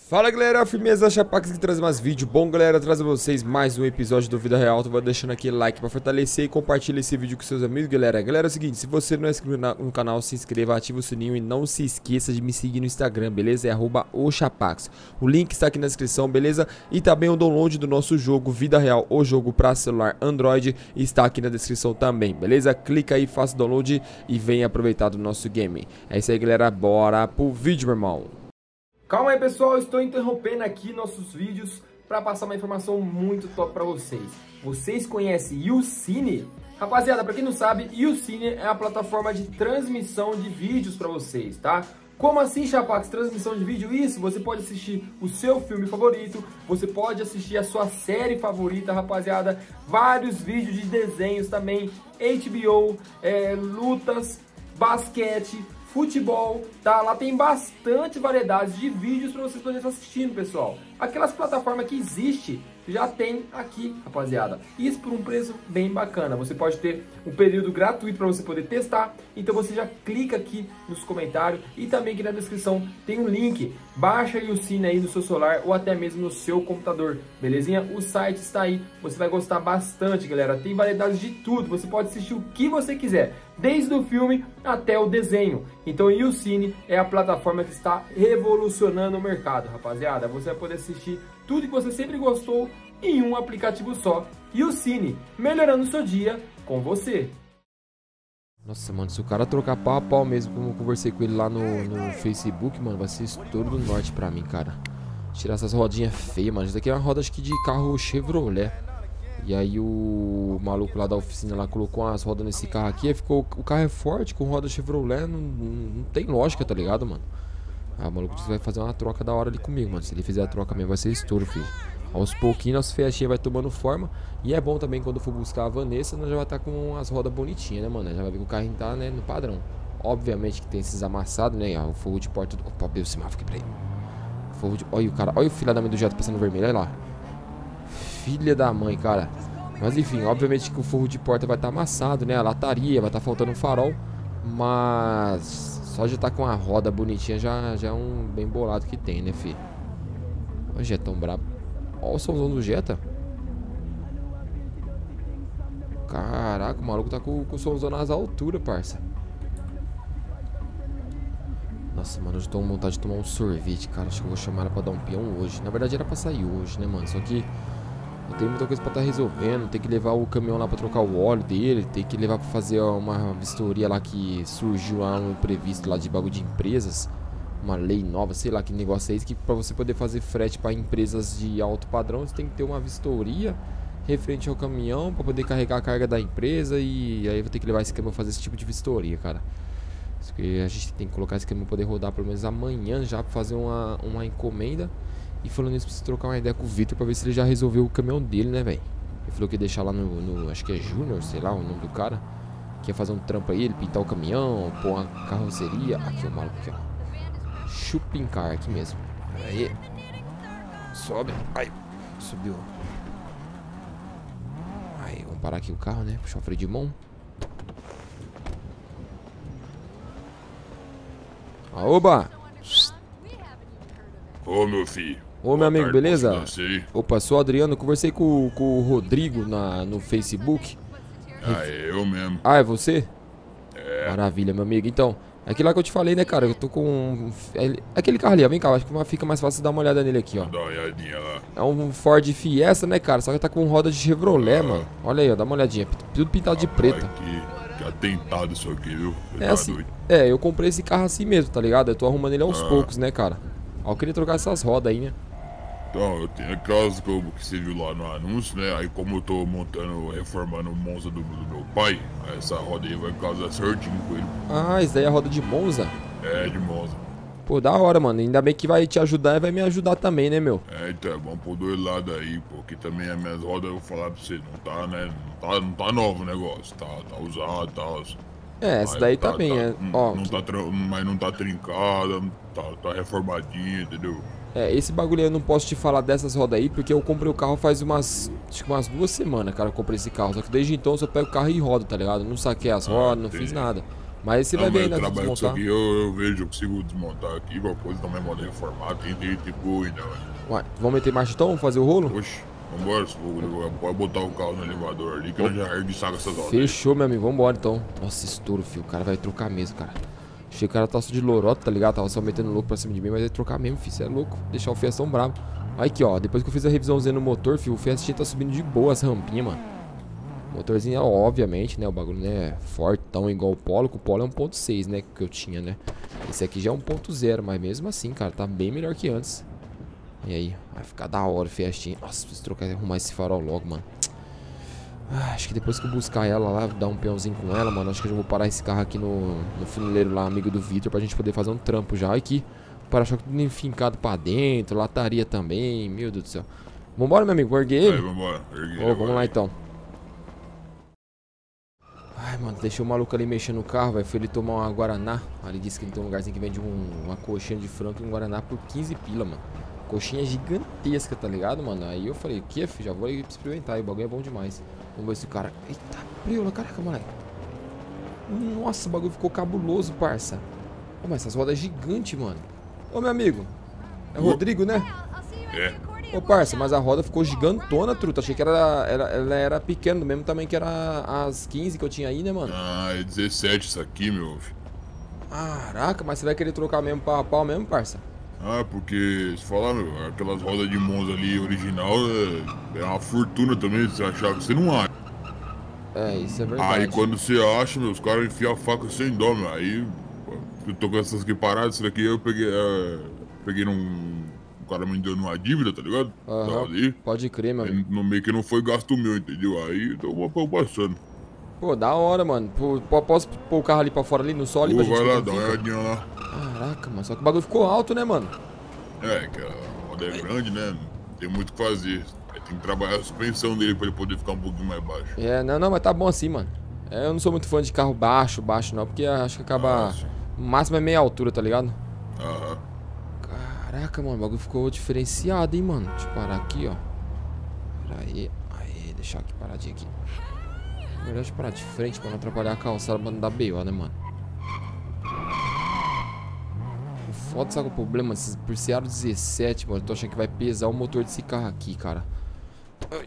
Fala galera, firmeza, Chapax que traz mais vídeo. Bom galera, traz a vocês mais um episódio do Vida Real. Tô deixando aquele like pra fortalecer e compartilha esse vídeo com seus amigos, galera. Galera, é o seguinte, se você não é inscrito no canal, se inscreva, ativa o sininho e não se esqueça de me seguir no Instagram, beleza? É @ochapax. O link está aqui na descrição, beleza? E também o download do nosso jogo Vida Real, o jogo pra celular Android, está aqui na descrição também, beleza? Clica aí, faça o download e venha aproveitar do nosso game. É isso aí galera, bora pro vídeo, meu irmão. Calma aí pessoal, eu estou interrompendo aqui nossos vídeos para passar uma informação muito top para vocês. Vocês conhecem YouCine? Rapaziada, para quem não sabe, YouCine é a plataforma de transmissão de vídeos para vocês, tá? Como assim, Chapax? Transmissão de vídeo? Isso, você pode assistir o seu filme favorito, você pode assistir a sua série favorita, rapaziada, vários vídeos de desenhos também, HBO, lutas, basquete, futebol, tá? Lá tem bastante variedade de vídeos para vocês poderem estar assistindo, pessoal. Aquelas plataformas que existe já tem aqui, rapaziada. Isso por um preço bem bacana. Você pode ter um período gratuito para você poder testar. Então você já clica aqui nos comentários e também aqui na descrição tem um link. Baixa aí o YouCine aí no seu celular ou até mesmo no seu computador, belezinha? O site está aí. Você vai gostar bastante, galera. Tem variedade de tudo. Você pode assistir o que você quiser, desde o filme até o desenho. Então o YouCine é a plataforma que está revolucionando o mercado, rapaziada. Você vai poder assistir tudo que você sempre gostou em um aplicativo só. YouCine, melhorando o seu dia com você. Nossa, mano, se o cara trocar pau a pau mesmo, como eu conversei com ele lá no Facebook, mano, vai ser estouro do norte pra mim, cara. Tirar essas rodinhas feias, mano. Isso daqui é uma roda, acho que de carro Chevrolet. E aí o maluco lá da oficina lá colocou umas rodas nesse carro aqui. Aí ficou, o carro é forte, com roda Chevrolet, não tem lógica, tá ligado, mano? Aí o maluco disse que vai fazer uma troca da hora ali comigo, mano. Se ele fizer a troca mesmo, vai ser estouro, filho. Aos pouquinhos, nossa festinha vai tomando forma. E é bom também, quando for buscar a Vanessa, nós já vai estar com as rodas bonitinhas, né, mano? Já vai ver que o carrinho tá, né, no padrão. Obviamente que tem esses amassados, né? O forro de porta... Opa, abriu o semáforo aqui, peraí. Forro de... Olha o cara, olha o filho da mãe do Jeto passando vermelho, olha lá. Filha da mãe, cara. Mas enfim, obviamente que o forro de porta vai estar amassado, né? A lataria, vai estar faltando um farol. Mas só de estar com a roda bonitinha já é um bem bolado que tem, né, fi? Olha o Jetão brabo. Olha o somzão do Jetta. Caraca, o maluco tá com o somzão nas alturas, parça. Nossa, mano, eu já tô com vontade de tomar um sorvete, cara. Acho que eu vou chamar ela pra dar um peão hoje. Na verdade era pra sair hoje, né, mano? Só que eu tenho muita coisa pra estar resolvendo. Tem que levar o caminhão lá pra trocar o óleo dele. Tem que levar pra fazer uma vistoria lá que surgiu lá no imprevisto lá de bagulho de empresas. Uma lei nova, sei lá que negócio é esse. Que pra você poder fazer frete pra empresas de alto padrão, você tem que ter uma vistoria referente ao caminhão pra poder carregar a carga da empresa. E aí eu vou ter que levar esse caminhão pra fazer esse tipo de vistoria, cara. Porque a gente tem que colocar esse caminhão pra poder rodar pelo menos amanhã já pra fazer uma encomenda. E falando isso, preciso trocar uma ideia com o Vitor pra ver se ele já resolveu o caminhão dele, né, velho? Ele falou que ia deixar lá no acho que é Júnior, sei lá o nome do cara. Que ia fazer um trampo aí, ele pintar o caminhão, pôr uma carroceria. Aqui o maluco aqui, ó. Shopping car aqui mesmo. Aí. Sobe. Ai, subiu. Aí, vamos parar aqui o carro, né? Puxar o freio de mão. Oba! Ô, meu filho. Ô, meu amigo, beleza? Opa, sou o Adriano. Conversei com o Rodrigo no Facebook. Ah, é eu mesmo. Ah, é você? É. Maravilha, meu amigo. Então, é aquilo lá que eu te falei, né, cara? Eu tô com... aquele carro ali, ó. Vem cá, acho que fica mais fácil dar uma olhada nele aqui, ó. Dá uma olhadinha lá. É um Ford Fiesta, né, cara? Só que tá com roda de Chevrolet, mano. Olha aí, ó. Dá uma olhadinha. Tudo pintado de preto. Que atentado isso aqui, viu? Você É tá assim. doido? É, eu comprei esse carro assim mesmo, tá ligado? Eu tô arrumando ele aos poucos, né, cara? Ó, eu queria trocar essas rodas aí, né? Então, eu tenho aquelas que você viu lá no anúncio, né? Aí como eu tô reformando o Monza do meu pai, aí essa roda aí vai casar certinho com ele. Ah, isso daí é a roda de Monza? É, de Monza. Pô, da hora, mano. Ainda bem que vai te ajudar e vai me ajudar também, né, meu? É, então, é bom por dois lados aí, porque também as minhas rodas, eu vou falar pra você, não tá, né? Não tá novo o negócio, tá usado e tal. É, essa daí tá bem, ó. Mas não tá trincada, tá reformadinha, entendeu? É, esse bagulho aí eu não posso te falar dessas rodas aí, porque eu comprei o carro faz acho que umas 2 semanas, cara, eu comprei esse carro. Só que desde então eu só pego o carro e rodo, tá ligado? Não saquei as rodas, não fiz nada. Mas você vai ver aí, né? Trabalho com isso Desmontar. aqui, eu vejo, eu consigo desmontar aqui, qualquer coisa também moda reformar, tem jeito boa ainda, velho. Ué, vamos meter marcha então? Vamos fazer o rolo? Oxe, vambora, se for, pode botar o carro no elevador ali, que eu já ergue saco essas horas. Fechou, meu amigo. Vambora então. Nossa, estouro, filho. O cara vai trocar mesmo, cara. Achei que o cara tava só de lorota, tá ligado? Tava só metendo louco pra cima de mim, mas ia trocar mesmo, filho. Você é louco. Deixar o Fiestão bravo. Aí aqui, ó. Depois que eu fiz a revisãozinha no motor, filho, o Fiestinha tá subindo de boa as rampinhas, mano. Motorzinho, obviamente, né? O bagulho, né? Fortão igual o Polo. Que o Polo é 1.6, né? Que eu tinha, né? Esse aqui já é 1.0, mas mesmo assim, cara, tá bem melhor que antes. E aí? Vai ficar da hora o Fiestinha. Nossa, preciso trocar, arrumar esse farol logo, mano. Ah, acho que depois que eu buscar ela lá, dar um peãozinho com ela, mano, acho que eu já vou parar esse carro aqui no funileiro lá, amigo do Vitor, pra gente poder fazer um trampo já. Aqui, para-choque tudo enfincado pra dentro, lataria também, meu Deus do céu. Vambora, meu amigo, vou erguer ele? Aí, vambora, ergue Ô, vamos lá então. Ai, mano, deixei o maluco ali mexendo no carro, velho. Foi ele tomar uma Guaraná. Ali disse que ele tem um lugarzinho que vende uma coxinha de frango e um Guaraná por 15 pila, mano. Coxinha gigantesca, tá ligado, mano? Aí eu falei, que, filho? Já vou experimentar. E o bagulho é bom demais. Vamos ver se o cara... Eita, preula, caraca, moleque. Nossa, o bagulho ficou cabuloso, parça. Ô, mas essas rodas gigantes, mano. Ô, meu amigo. É o Rodrigo, né? É. Ô, parça, mas a roda ficou gigantona, truta. Achei que ela era pequena, do mesmo tamanho que era as 15 que eu tinha aí, né, mano? Ah, é 17 isso aqui, meu filho. Caraca, mas você vai querer trocar mesmo pau a pau mesmo, parça? Ah, porque, se falar, meu, aquelas rodas de Monza ali original é uma fortuna também, você achar que você não acha. É, isso é verdade. Aí quando você acha, meu, os caras enfiam a faca sem dó, meu. Aí, eu tô com essas aqui paradas, isso daqui eu peguei num... O cara me deu numa dívida, tá ligado? Tava ali. Pode crer, meu amigo. No meio que não foi gasto meu, entendeu? Aí eu passando. Pô, da hora, mano. Posso pôr o carro ali pra fora, ali no sol, ali, Pô, pra gente vai ver lá, como dá uma fica? olhadinha lá. Caraca, mano. Só que o bagulho ficou alto, né, mano? É, que a roda é grande, né? Tem muito o que fazer. Aí tem que trabalhar a suspensão dele pra ele poder ficar um pouquinho mais baixo. É, não, mas tá bom assim, mano. É, eu não sou muito fã de carro baixo não, porque acho que acaba... Sim. O máximo é meia altura, tá ligado? Aham. Caraca, mano, o bagulho ficou diferenciado, hein, mano. Deixa eu parar aqui, ó. Pera aí. Aí, deixar aqui paradinho aqui. Melhor deixa eu parar de frente pra não atrapalhar a calçada pra não dar B.O., né, mano? O foda, sabe o problema? Por ser aro 17, mano, eu tô achando que vai pesar o motor desse carro aqui, cara. Ai.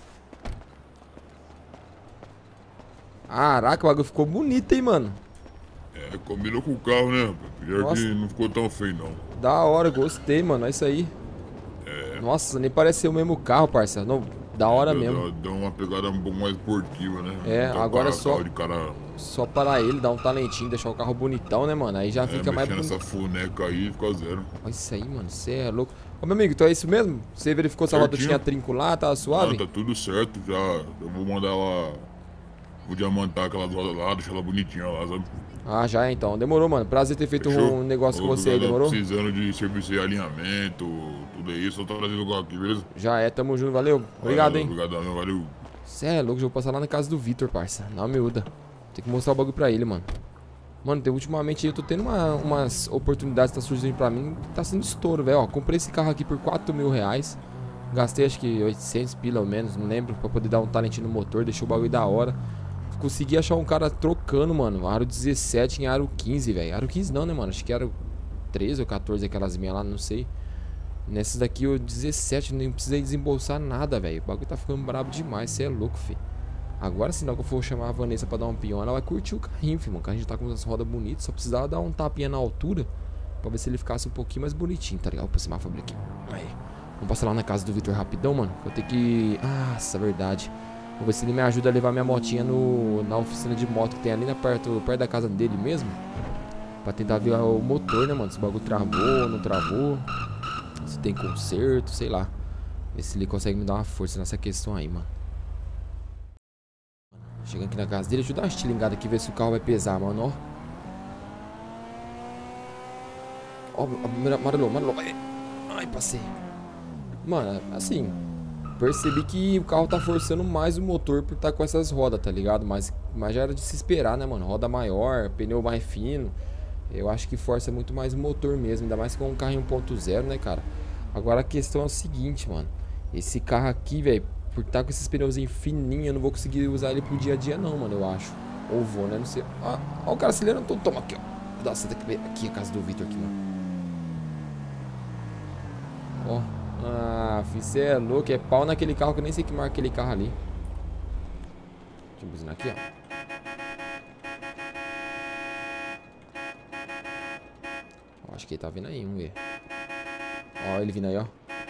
Caraca, o bagulho ficou bonito, hein, mano. É, combinou com o carro, né? Pior Nossa. que não ficou tão feio, não. Da hora, gostei, mano. É isso aí. É. Nossa, nem parece ser o mesmo carro, parceiro. Não, da hora mesmo. Deu uma pegada um pouco mais esportiva, né? É, Então, agora carro só- de cara Só para ele, dar um talentinho, deixar o carro bonitão, né, mano? Aí já fica mais mexendo bonito. essa funeca aí, fica zero. Olha isso aí, mano. Você é louco. Ô, meu amigo, então é isso mesmo? Você verificou se a roda Certinho. tinha trinco lá, tava suave? Não, tá tudo certo, já. Eu vou mandar ela. Vou diamantar aquelas rodas lá, deixar ela bonitinha lá, sabe? Ah, já é, então. Demorou, mano. Prazer ter feito Fechou? um negócio com Ô, você aí, galera, demorou? Precisando de serviço de alinhamento, tudo isso, eu tô trazendo o carro aqui, beleza? Já é, tamo junto, valeu. Obrigado, hein? Obrigado, meu, valeu. Cê é louco, já vou passar lá na casa do Vitor, parça. Na miúda. Tem que mostrar o bagulho pra ele, mano. Mano, ultimamente eu tô tendo umas oportunidades que tá surgindo pra mim. Tá sendo estouro, velho. Ó, comprei esse carro aqui por 4 mil reais. Gastei acho que 800 pila ou menos, não lembro. Pra poder dar um talentinho no motor, deixou o bagulho da hora. Consegui achar um cara trocando, mano. Aro 17 em aro 15, velho. Aro 15 não, né, mano? Acho que era 13 ou 14 aquelas minhas lá, não sei. Nessas daqui eu 17, nem precisei desembolsar nada, velho. O bagulho tá ficando brabo demais, cê é louco, fi. Agora sim, na hora que eu for chamar a Vanessa pra dar um peão, ela vai curtir o carrinho, fi, mano. O carrinho já tá com as rodas bonitas, só precisava dar um tapinha na altura pra ver se ele ficasse um pouquinho mais bonitinho, tá ligado? Vou aproximar a fábrica aqui. Aí. Vamos passar lá na casa do Vitor rapidão, mano. Eu tenho que... Nossa, verdade. Vou ver se ele me ajuda a levar minha motinha na oficina de moto que tem ali perto da casa dele mesmo. Pra tentar ver o motor, né, mano? Se o bagulho travou, não travou. Se tem conserto, sei lá. Ver se ele consegue me dar uma força nessa questão aí, mano. Chegando aqui na casa dele, deixa eu dar uma estilingada aqui, ver se o carro vai pesar, mano, ó. Ó, amarelou. Ai, passei. Mano, assim, percebi que o carro tá forçando mais o motor por estar com essas rodas, tá ligado? Mas já era de se esperar, né, mano? Roda maior, pneu mais fino. Eu acho que força muito mais o motor mesmo, ainda mais com um carro em 1.0, né, cara? Agora a questão é o seguinte, mano. Esse carro aqui, velho, por estar com esses pneuzinhos fininhos, eu não vou conseguir usar ele pro dia a dia não, mano, eu acho. Ou vou, né? Não sei. Ó o cara acelerando todo. Toma aqui, ó. Dá seta aqui a casa do Vitor aqui, mano. Ó. Ah, filho, cê é louco. É pau naquele carro que eu nem sei que marca aquele carro ali. Deixa eu buzinar aqui, ó. Acho que ele tá vindo aí, vamos ver. Ó, ele vindo aí, ó.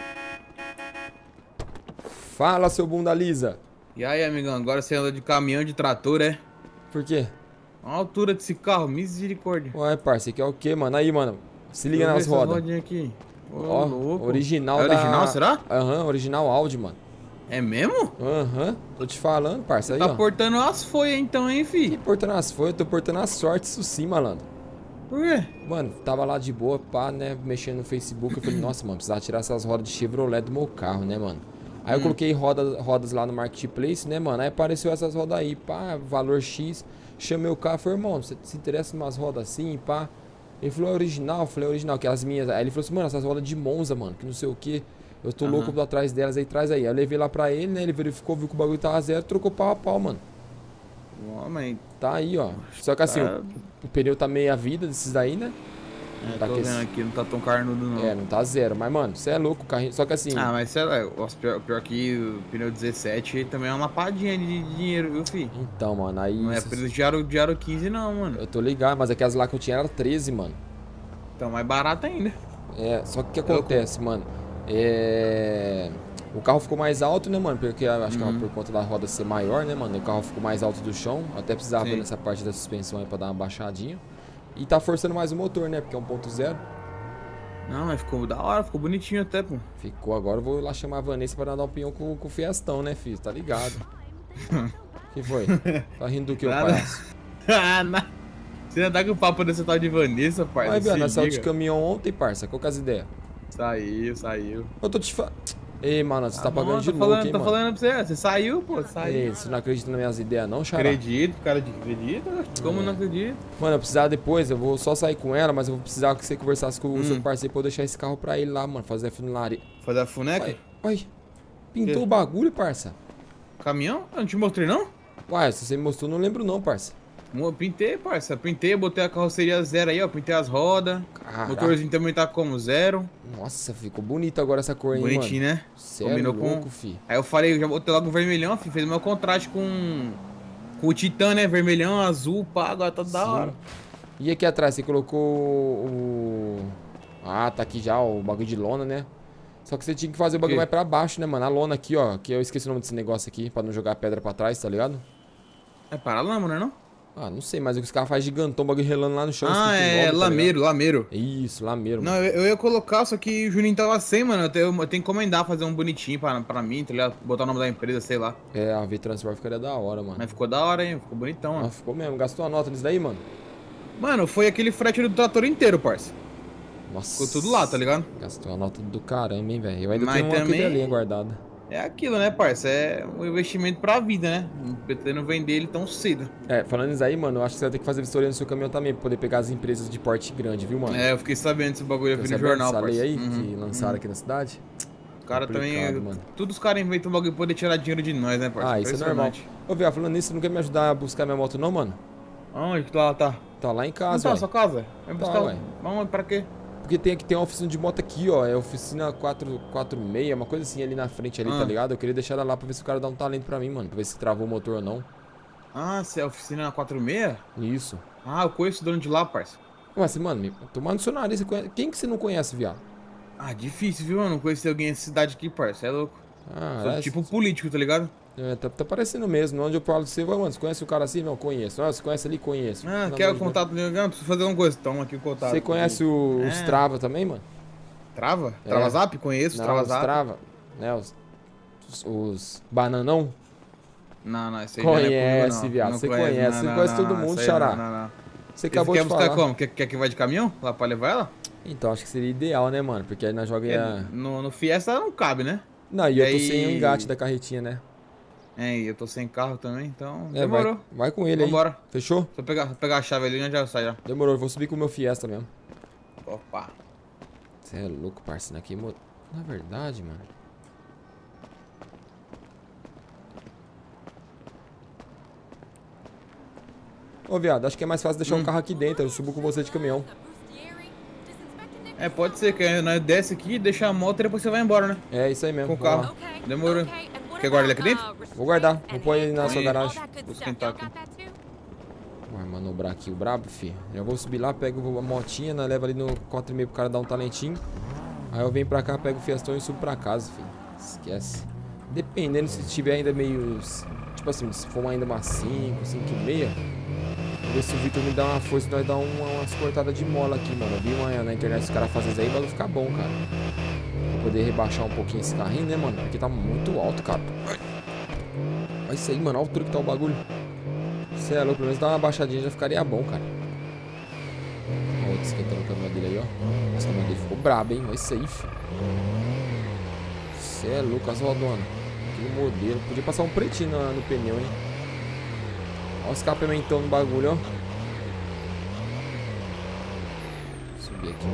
Fala, seu bunda lisa. E aí, amigão, agora você anda de caminhão de trator, é? Por quê? Olha a altura desse carro, misericórdia. Ué, parça, aqui é o quê, mano? Aí, mano, se liga nas rodas. Aqui. Ó, louco. original é original, será? Aham, original Audi, mano. É mesmo? Aham, tô te falando, parça, aí, tá ó. portando as folhas então, hein, fi? Que portando as folhas? Eu tô portando a sorte, isso sim, malandro. Por quê? Mano, tava lá de boa, pá, né, mexendo no Facebook. Eu falei, nossa, mano, precisava tirar essas rodas de Chevrolet do meu carro, né, mano? Aí eu coloquei rodas lá no Marketplace, né, mano? Aí apareceu essas rodas aí, pá, valor X. Chamei o carro, falei, irmão, você se interessa em umas rodas assim, pá? Ele falou, é original? Eu falei, original, que é as minhas. Aí ele falou assim, mano, essas rodas de Monza, mano, que não sei o que. Eu tô louco por atrás delas aí, traz aí. Aí eu levei lá pra ele, né, ele verificou, viu que o bagulho tava zero, trocou pau a pau, mano. Homem. Tá aí, ó. Só que assim, o pneu tá meia vida desses daí, né? É, tô vendo aqui, não tá tão carnudo não. É, não tá zero. Mas, mano, você é louco o carrinho. Só que assim... Ah, mas sei lá, pior que o pneu 17 também é uma lapadinha de dinheiro, viu, fi? Então, mano, aí... Não é preço de aro 15 não, mano. Eu tô ligado, mas aquelas lá que eu tinha era 13, mano. Então, mais barato ainda. É, só que o que acontece, mano? O carro ficou mais alto, né, mano? Porque acho que é por conta da roda ser maior, né, mano? O carro ficou mais alto do chão. Até precisava ver nessa parte da suspensão aí pra dar uma baixadinha. E tá forçando mais o motor, né? Porque é 1.0. Não, mas ficou da hora, ficou bonitinho até, pô. Ficou, agora eu vou lá chamar a Vanessa pra dar um pinhão com o Fiestão, né, filho? Tá ligado? Que foi? Tá rindo do que, ô palhaço? Ah, você ainda tá com o papo dessa tal de Vanessa, parça. Mas, velho, nós saímos de caminhão ontem, parça. Qual que é as ideias? Saiu. Eu tô te falando. Ei, mano, você tá bom, pagando de tô louco, falando, hein, tô mano? falando pra você, você saiu, pô, saiu. Ei, você não acredita nas minhas ideias, não, xará? Acredito, cara, acredita? Como não acredito? Mano, eu precisava depois, eu vou só sair com ela, mas eu vou precisar que você conversasse com o seu parceiro pra eu deixar esse carro pra ele lá, mano, fazer a funilaria. Fazer a funeca? Uai, pintou o bagulho, parça? Caminhão? Eu não te mostrei, não? Uai, se você me mostrou, não lembro não, parça. Pintei, parça. Pintei, botei a carroceria zero aí, ó. Pintei as rodas. O motorzinho também tá como zero. Nossa, ficou bonito agora essa cor aí, mano. Bonitinho, né? Sério, combinou louco, fi. Aí eu falei, já botei logo o vermelhão, fi. Fez o meu contraste com o Titã, né? Vermelhão, azul, pá, agora tá da hora. E aqui atrás, você colocou o... Ah, tá aqui já o bagulho de lona, né? Só que você tinha que fazer o bagulho mais pra baixo, né, mano? A lona aqui, ó. Que eu esqueci o nome desse negócio aqui, pra não jogar pedra pra trás, tá ligado? É paralama, não? Ah, não sei, mas os caras fazem gigantão, o bagulho relando lá no chão. Ah, é lameiro. Isso, lameiro. Não, eu ia colocar, só que o Juninho tava sem, mano. Eu tenho que encomendar, fazer um bonitinho pra mim, tá ligado? Botar o nome da empresa, sei lá. É, a V-Transport ficaria da hora, mano. Mas ficou da hora, hein? Ficou bonitão, mano. Ah, ficou mesmo. Gastou a nota nisso daí, mano? Mano, foi aquele frete do trator inteiro, parça. Nossa. Ficou tudo lá, tá ligado? Gastou a nota do caramba, hein, velho. Eu ainda Mas tenho uma também... cadelinha guardada. É aquilo, né, parça? É um investimento pra vida, né? Não pretendo vender ele tão cedo. É, falando isso aí, mano, eu acho que você vai ter que fazer vistoria no seu caminhão também, pra poder pegar as empresas de porte grande, viu, mano? É, eu fiquei sabendo desse bagulho, eu vi no jornal, essa parça. lei aí que lançaram aqui na cidade? O cara também... mano. Todos os caras inventam um bagulho pra poder tirar dinheiro de nós, né, parça? Ah, isso é normal. Ô, viado, falando nisso, você não quer me ajudar a buscar minha moto não, mano? Onde que ela tá? Tá lá em Não casa, tá ó. na sua casa? Vai buscar ué. Vamos, pra quê? Porque tem aqui, tem uma oficina de moto aqui, ó. É oficina 446, uma coisa assim ali na frente ali, tá ligado? Eu queria deixar ela lá pra ver se o cara dá um talento pra mim, mano. Pra ver se travou o motor ou não. Ah, você é a oficina 46? Isso. Ah, eu conheço o dono de lá, parça. Mas, mano, tomar no seu nariz, você conhece... Quem que você não conhece, viado? Ah, difícil, viu, mano? Não conhecer alguém nessa cidade aqui, parça. É louco. Ah, Sou tipo político, tá ligado? É, tá parecendo mesmo. Onde eu falo de você, mano, você conhece o cara assim? Não, conheço. Ah, você conhece ali? Conheço. Ah, quer o contato dele? Não, preciso fazer uma coisa. Toma aqui o contato. Você conhece os Trava também, mano? Trava? É. Trava Zap? Conheço, não, Trava os Zap. Trava, né? Os bananão. Não, esse aí conhece, não, viado. não você conhece, conhece, você conhece todo mundo, xará. Não. Você acabou de falar. Quer buscar como? Quer que vá de caminhão? Lá pra levar ela? Então, acho que seria ideal, né, mano? Porque aí nós jogamos... No Fiesta não cabe, né? Não, e eu tô sem o engate da carretinha, né? É, e eu tô sem carro também, então É, demorou. Vai com ele aí. Vambora. Fechou? Só pegar a chave ali e já sai já. Demorou, eu vou subir com o meu Fiesta mesmo. Opa. Você é louco, parceiro. Aqui, na verdade, mano... Ô, viado, acho que é mais fácil deixar um carro aqui dentro. Eu subo com você de caminhão. É, pode ser que nós desce aqui, deixa a moto e depois você vai embora, né? É, isso aí mesmo. Com o carro. Demorou. Quer guardar ele aqui dentro? Vou guardar. Vou pôr ele na sua garagem. Vou esquentar aqui. Vai manobrar aqui o brabo, fi. Já vou subir lá, pego a motinha, né? Leva ali no 4,5 pro cara dar um talentinho. Aí eu venho pra cá, pego o Fiestão e subo pra casa, fi. Esquece. Dependendo se tiver ainda meio... Tipo assim, se for ainda umas 5, 5,5. Vou ver se o Vitor me dá uma força e nós dar umas cortadas de mola aqui, mano. Eu vi uma na internet os caras fazem isso aí, vai ficar bom, cara. Pra poder rebaixar um pouquinho esse carrinho, né, mano? Porque tá muito alto, cara. Olha isso aí, mano. Olha a altura que tá o bagulho. Cê é louco, pelo menos dar uma baixadinha já ficaria bom, cara. Olha o outro esquentando o caminhão dele aí, ó. Nossa, o caminhão dele ficou brabo, hein? Olha isso aí, filho. Cê é louco, as rodonas. Aquele modelo. Podia passar um pretinho no pneu, hein? Olha o escapamentão no bagulho, ó. Subir aqui,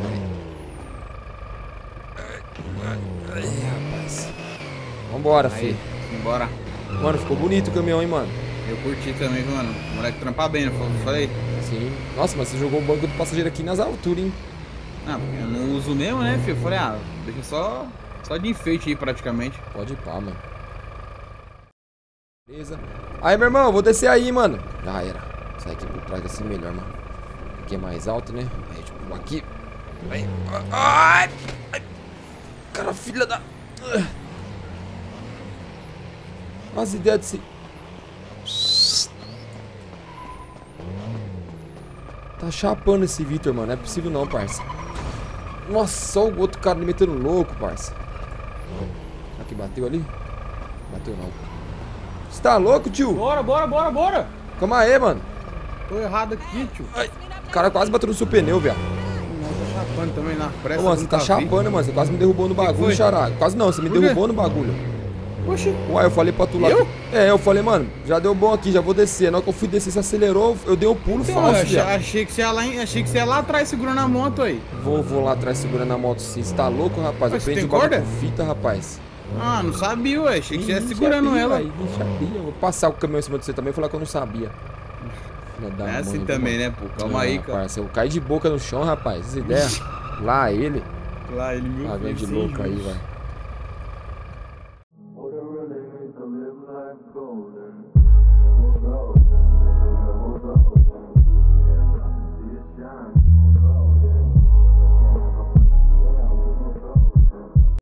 peraí. Rapaz. Vambora, filho. Bora. Mano, ficou bonito o caminhão, hein, mano. Eu curti também, mano. O moleque trampa bem, não falei? Sim. Nossa, mas você jogou o banco do passageiro aqui nas alturas, hein? Ah, porque eu não uso mesmo, né, filho? Eu falei, deixa só de enfeite aí, praticamente. Pode ir pá, mano. Beleza. Aí, meu irmão, vou descer aí, mano. Já era. Sai aqui por trás vai ser melhor, mano. Aqui é mais alto, né? Aí, tipo, aqui. Aí. Ai! Cara, filha da... As ideias desse... Tá chapando esse Vitor, mano. Não é possível não, parça. Nossa, olha o outro cara me metendo louco, parça. Será que bateu ali? Bateu não. Você tá louco, tio? Bora! Calma aí, mano. Tô errado aqui, tio. Ai, o cara quase bateu no seu pneu, velho. Não, tá chapando também na pressa. Ô, mano, você tá chapando, mano. Você quase me derrubou no bagulho, xará. Quase não, você me derrubou no bagulho. Oxi. Uai, eu falei pra tu lá. Eu? É, eu falei, mano, já deu bom aqui, já vou descer. Na hora que eu fui descer, você acelerou, eu dei um pulo falso, velho. Achei que você ia lá atrás segurando a moto aí. Vou lá atrás segurando a moto sim. Você tá louco, rapaz? Eu Mas prendi tem o bagulho corda? com fita, rapaz. Ah, não sabia, ué. Achei que você ia Ih, segurando sabia, ela. Aí, sabia. Eu vou passar o caminhão em cima de você também e falar que eu não sabia. É assim também, né, pô? Calma aí, cara. Rapaz, eu caí de boca no chão, rapaz. Essa ideia. Lá ele. Lá ele, meu Tá de louco aí, velho.